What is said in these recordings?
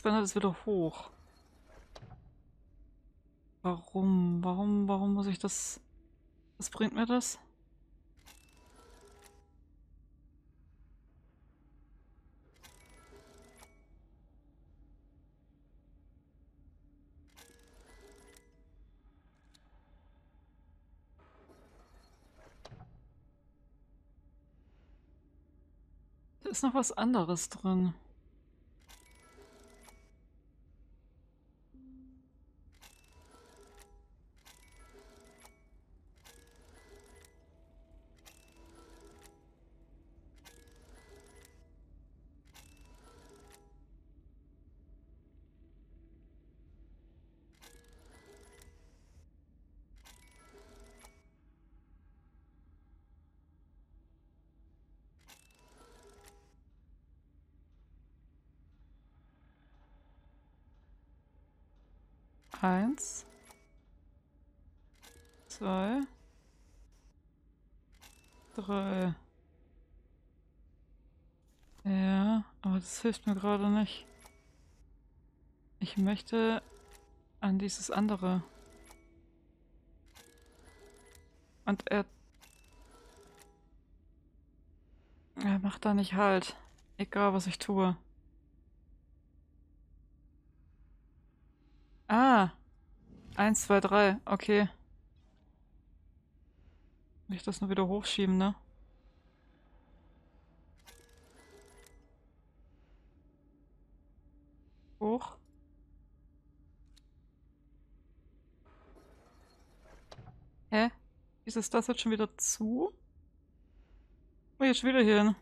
wandert es wieder hoch. Warum? Warum muss ich das... Was bringt mir das? Da ist noch was anderes drin. Eins, zwei, drei. Ja, aber das hilft mir gerade nicht. Ich möchte an dieses andere. Und er macht da nicht halt. Egal, was ich tue. Ah, eins, zwei, drei. Okay. Will ich das nur wieder hochschieben, ne? Hoch. Hä? Wieso ist das jetzt schon wieder zu? Oh, jetzt wieder hier hin.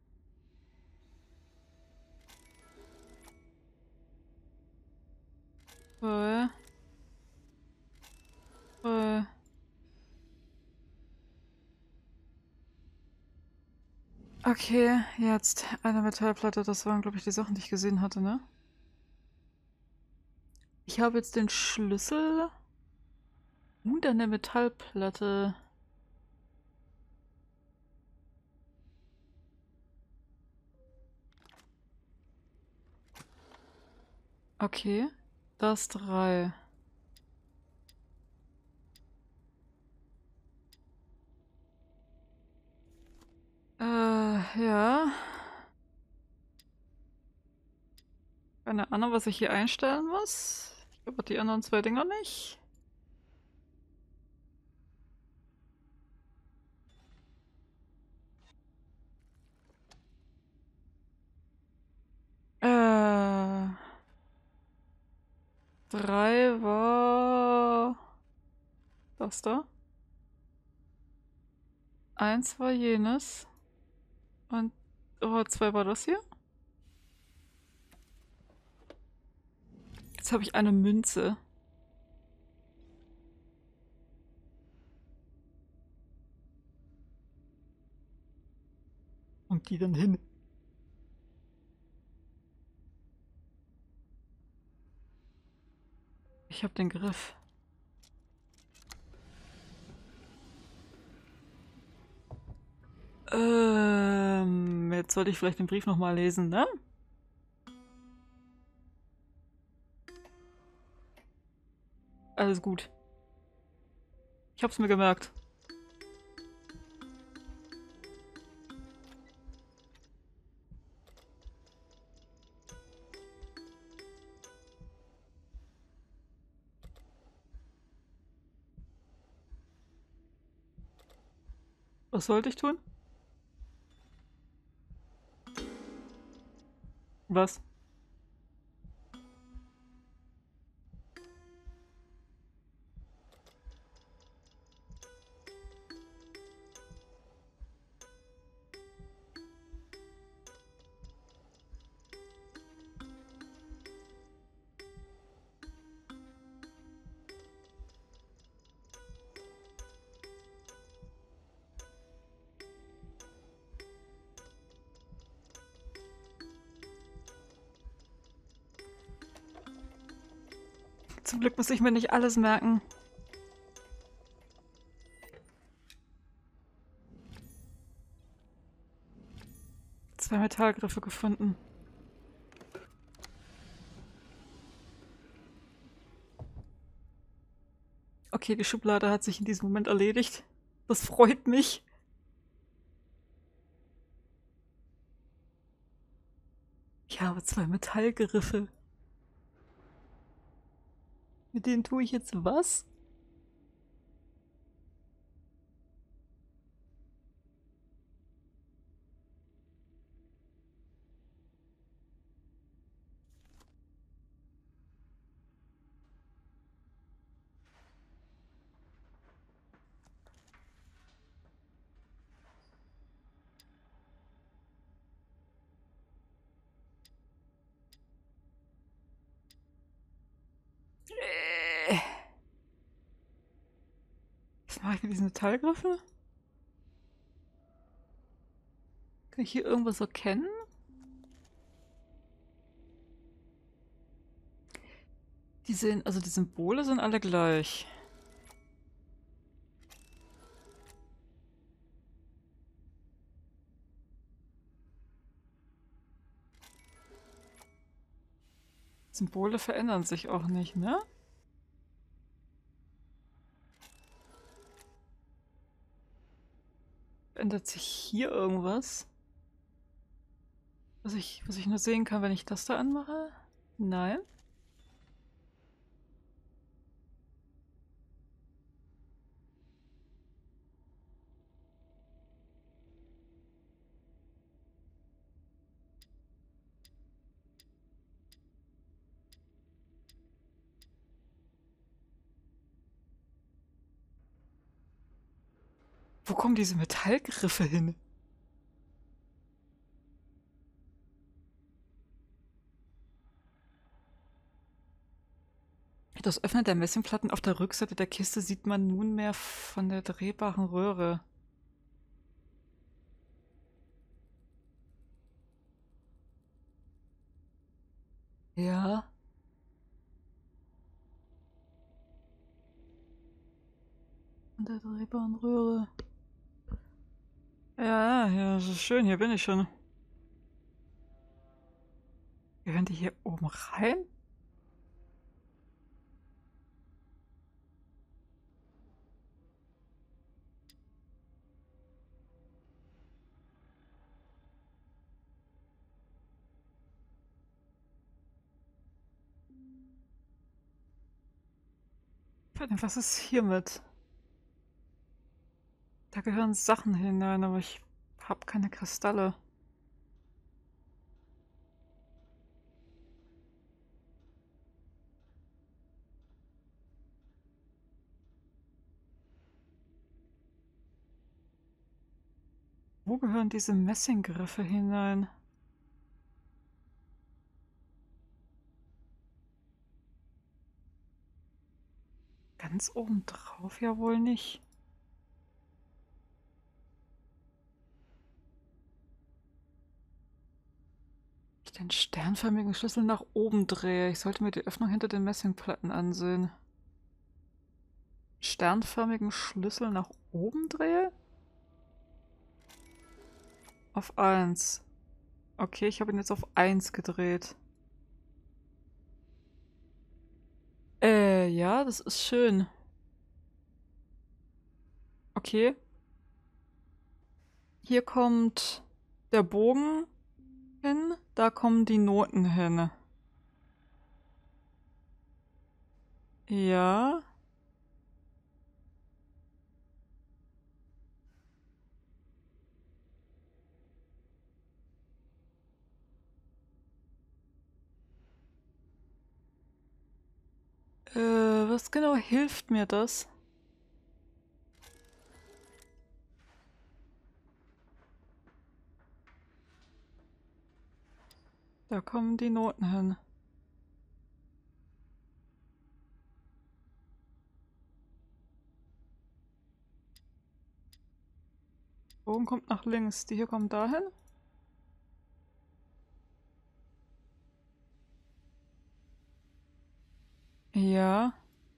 Drei. Drei. Okay, jetzt eine Metallplatte. Das waren, glaube ich, die Sachen, die ich gesehen hatte, ne? Ich habe jetzt den Schlüssel und eine Metallplatte. Okay, das drei. Ja. Keine Ahnung, was ich hier einstellen muss. Ich glaube, die anderen zwei Dinger nicht. Äh. Drei war das da. Eins war jenes. Und oh, zwei war das hier. Jetzt habe ich eine Münze. Und die dann hin. Ich habe den Griff. Jetzt sollte ich vielleicht den Brief nochmal lesen, ne? Alles gut. Ich hab's mir gemerkt. Was sollte ich tun? Was? Zum Glück muss ich mir nicht alles merken. Zwei Metallgriffe gefunden. Okay, die Schublade hat sich in diesem Moment erledigt. Das freut mich. Ich habe 2 Metallgriffe. Mit denen tue ich jetzt was? Was mache ich mit diesen Metallgriffen? Kann ich hier irgendwas erkennen? Die sehen, also die Symbole sind alle gleich. Symbole verändern sich auch nicht, ne? Ändert sich hier irgendwas? Was ich nur sehen kann, wenn ich das da anmache? Nein. Wo kommen diese Metallgriffe hin? Das Öffnen der Messingplatten auf der Rückseite der Kiste sieht man nunmehr von der drehbaren Röhre. Ja. Von der drehbaren Röhre. Ja, ja, das ist schön, hier bin ich schon. Gehören die hier oben rein? Verdammt, was ist hiermit? Da gehören Sachen hinein, aber ich habe keine Kristalle. Wo gehören diese Messinggriffe hinein? Ganz oben drauf ja wohl nicht. Ich den sternförmigen Schlüssel nach oben drehe. Ich sollte mir die Öffnung hinter den Messingplatten ansehen. Sternförmigen Schlüssel nach oben drehe? Auf 1. Okay, ich habe ihn jetzt auf 1 gedreht. Ja, das ist schön. Okay. Hier kommt der Bogen hin, da kommen die Noten hin. Ja. Was genau hilft mir das? Da kommen die Noten hin. Bogen kommt nach links. Die hier kommen dahin. Ja.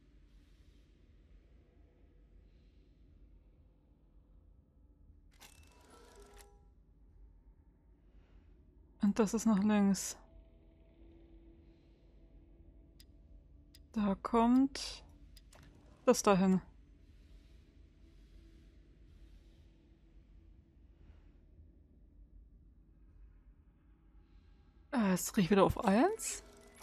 Und das ist nach links. Da kommt Das dahin. Jetzt drehe ich wieder auf 1.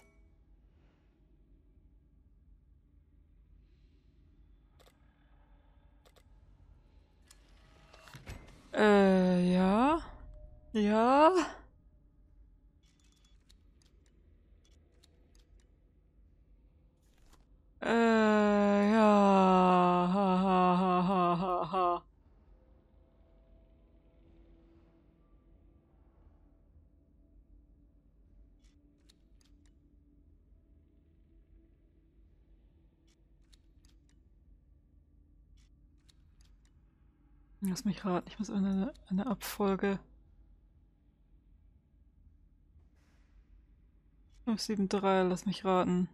Ja. Ja. Ja. Ha, ha, ha, ha, ha, ha. Lass mich raten, ich muss eine Abfolge. 573, lass mich raten.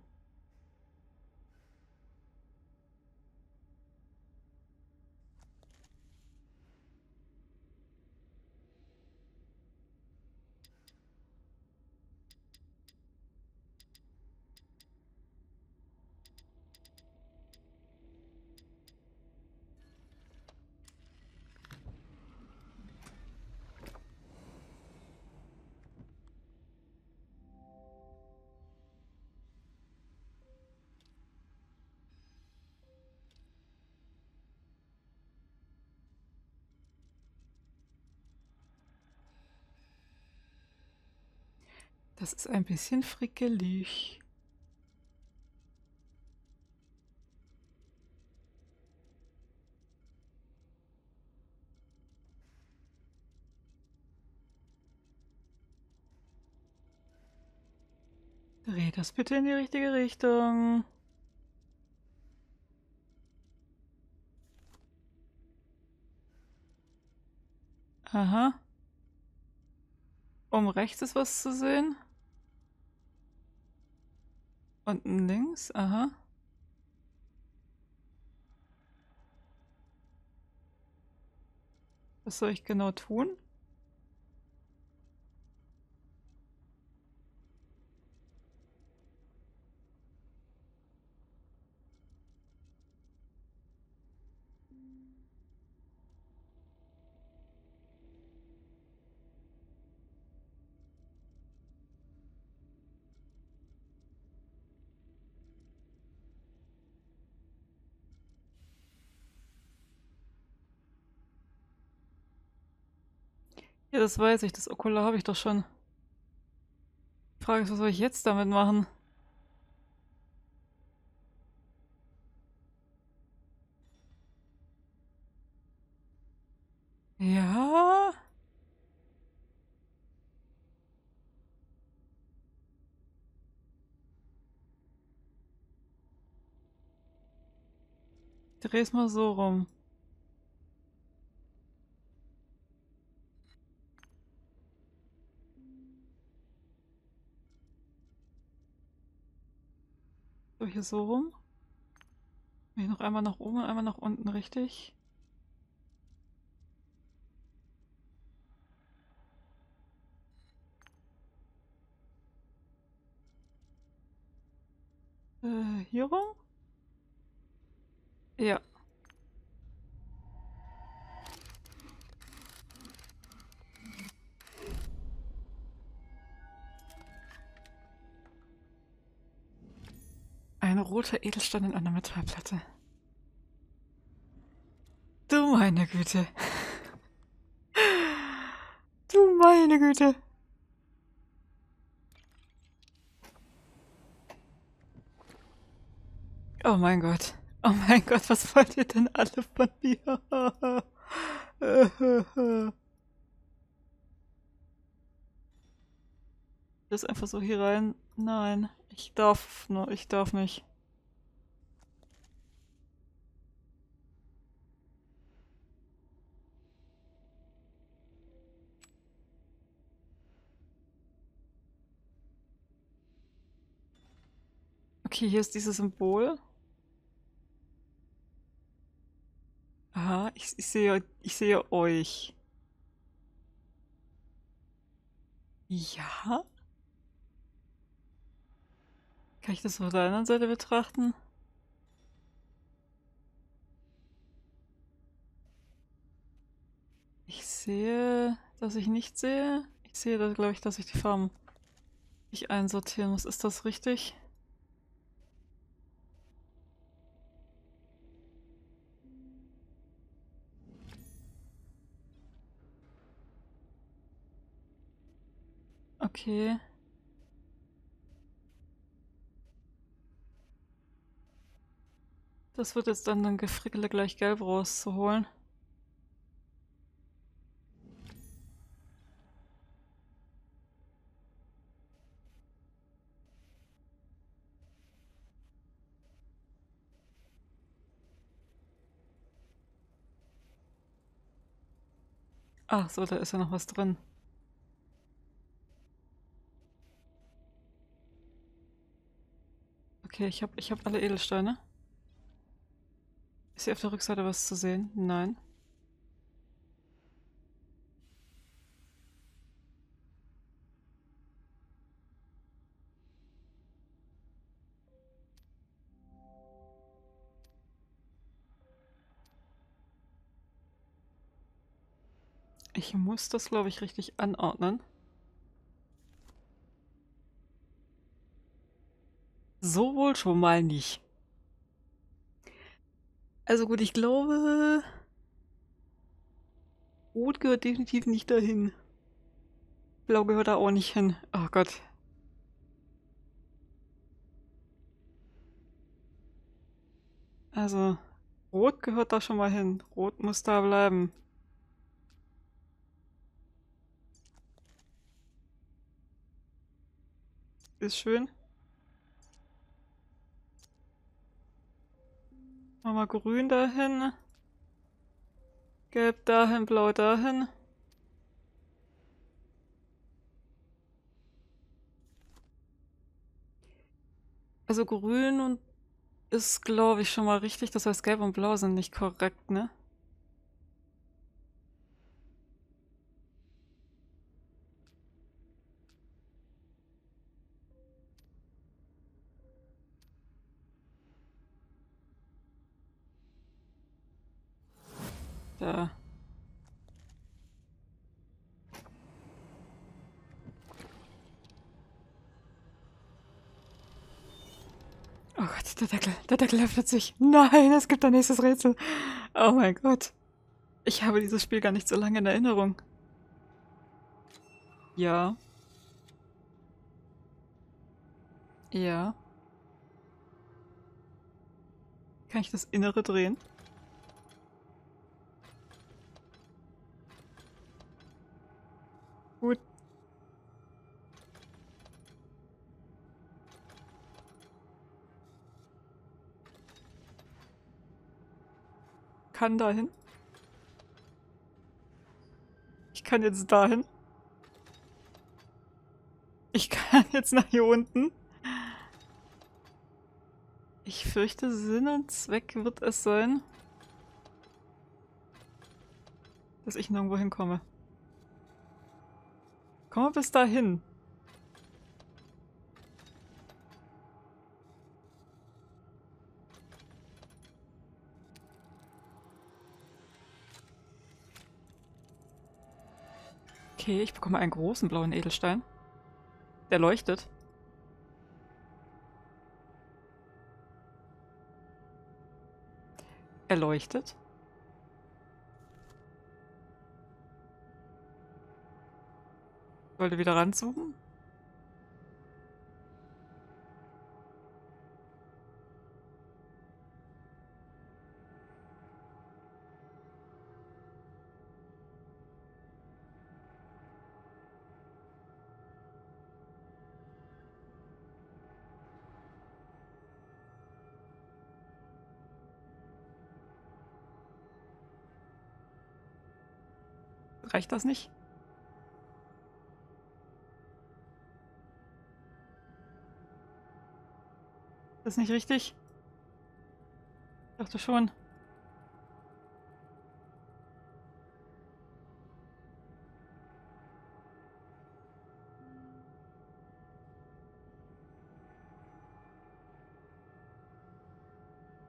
Das ist ein bisschen frickelig. Dreh das bitte in die richtige Richtung. Aha. Rechts ist was zu sehen. Unten links, aha. Was soll ich genau tun? Ja, das weiß ich. Das Okular habe ich doch schon. Die Frage ist, was soll ich jetzt damit machen? Ja. Dreh's mal so rum. So, hier so rum. Will ich noch einmal nach oben und einmal nach unten, richtig? Hier rum? Ja. Ein roter Edelstein in einer Metallplatte. Du meine Güte. Du meine Güte. Oh mein Gott. Oh mein Gott, was wollt ihr denn alle von mir? Das einfach so hier rein. Nein, ich darf nur, ich darf nicht. Okay, hier ist dieses Symbol. Aha, ich sehe euch. Ja? Kann ich das von der anderen Seite betrachten? sehe, dass ich nicht sehe. Ich sehe da, glaube ich, dass ich die Farben nicht einsortieren muss. Ist das richtig? Okay. Das wird jetzt dann Gefrickele gleich gelb rauszuholen. Ach so, da ist ja noch was drin. Okay, ich hab alle Edelsteine. Ist hier auf der Rückseite was zu sehen? Nein. Ich muss das, glaube ich, richtig anordnen. So wohl schon mal nicht. Also gut, ich glaube, Rot gehört definitiv nicht dahin. Blau gehört da auch nicht hin. Oh Gott. Also, Rot gehört da schon mal hin. Rot muss da bleiben. Ist schön. Machen wir grün dahin. Gelb dahin, blau dahin. Also grün und ist, glaube ich, schon mal richtig. Das heißt, gelb und blau sind nicht korrekt, ne? Da. Oh Gott, der Deckel öffnet sich. Nein, es gibt ein nächstes Rätsel. Oh mein Gott. Ich habe dieses Spiel gar nicht so lange in Erinnerung. Ja. Ja. Kann ich das Innere drehen? Gut. Kann dahin. Ich kann jetzt dahin. Ich kann jetzt nach hier unten. Ich fürchte, Sinn und Zweck wird es sein, dass ich nirgendwo hinkomme. Komme bis dahin. Okay, ich bekomme einen großen blauen Edelstein. Der leuchtet. Er leuchtet. Wollte wieder ranzoomen. Reicht das nicht? Das ist nicht richtig? Ich dachte schon.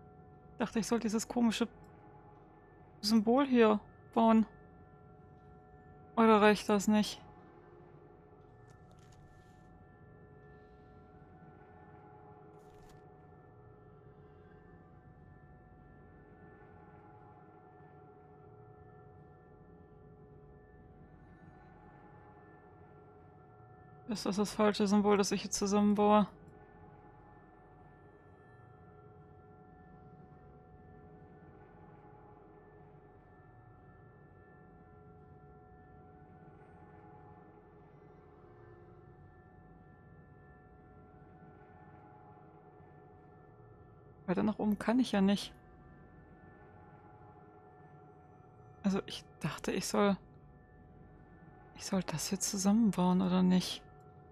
Ich dachte, ich soll dieses komische Symbol hier bauen. Oder reicht das nicht? Ist das das falsche Symbol, das ich hier zusammenbaue? Weiter nach oben kann ich ja nicht. Also ich dachte, ich soll das hier zusammenbauen, oder nicht?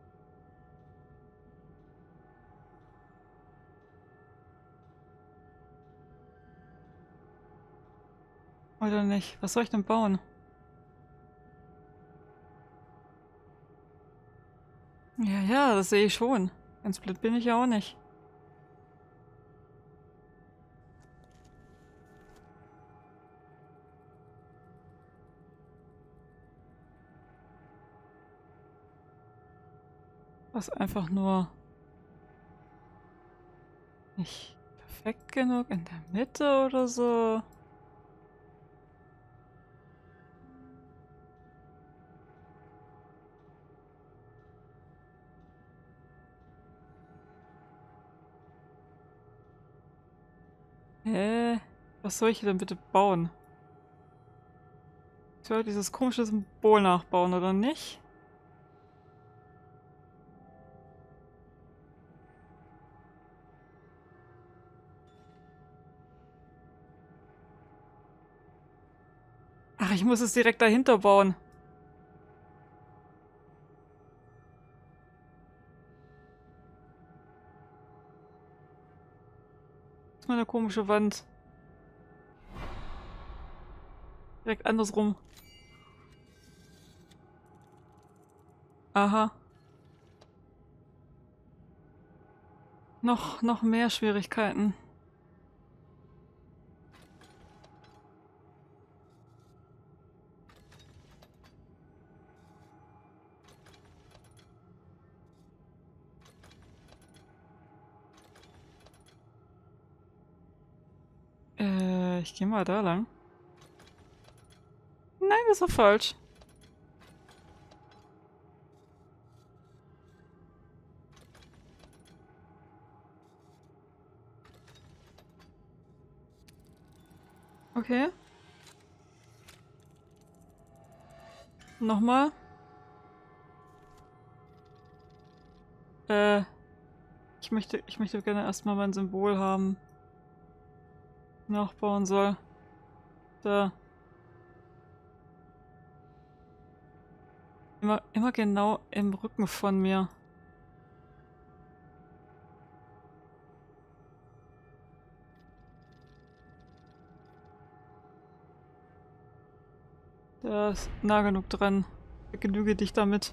Oder nicht? Was soll ich denn bauen? Ja, ja, das sehe ich schon. Ganz blöd bin ich ja auch nicht. Was einfach nur nicht perfekt genug in der Mitte oder so. Was soll ich denn bitte bauen? Ich soll dieses komische Symbol nachbauen, oder nicht? Ach, ich muss es direkt dahinter bauen. Das ist meine komische Wand. Direkt andersrum. Aha. Noch mehr Schwierigkeiten. Ich gehe mal da lang. Nein, das war falsch. Okay. Nochmal. Ich möchte gerne erstmal mein Symbol haben. Nachbauen soll. Da. Immer genau im Rücken von mir. Da ist nah genug dran. Begnüge dich damit.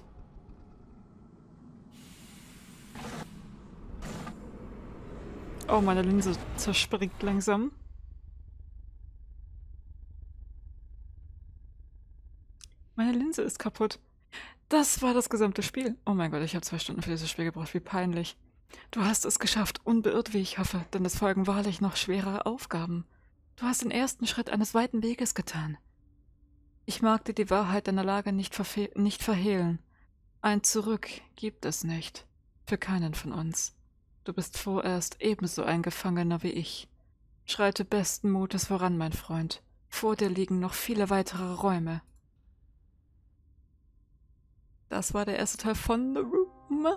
Oh, meine Linse zerspringt langsam. Meine Linse ist kaputt. Das war das gesamte Spiel. Oh mein Gott, ich habe 2 Stunden für dieses Spiel gebraucht. Wie peinlich. Du hast es geschafft, unbeirrt, wie ich hoffe, denn es folgen wahrlich noch schwerere Aufgaben. Du hast den ersten Schritt eines weiten Weges getan. Ich mag dir die Wahrheit deiner Lage nicht verhehlen. Ein Zurück gibt es nicht. Für keinen von uns. Du bist vorerst ebenso ein Gefangener wie ich. Schreite besten Mutes voran, mein Freund. Vor dir liegen noch viele weitere Räume. Das war der erste Teil von The Room.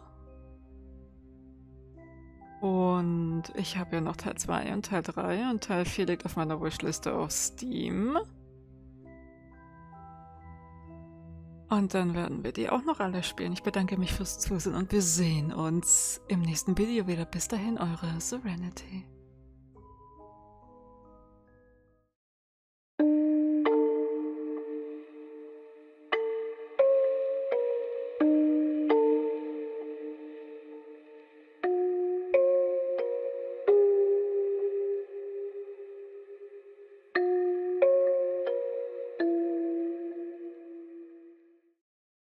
Und ich habe ja noch Teil 2 und Teil 3 und Teil 4 liegt auf meiner Wishliste auf Steam. Und dann werden wir die auch noch alle spielen. Ich bedanke mich fürs Zusehen und wir sehen uns im nächsten Video wieder. Bis dahin, eure Serenity.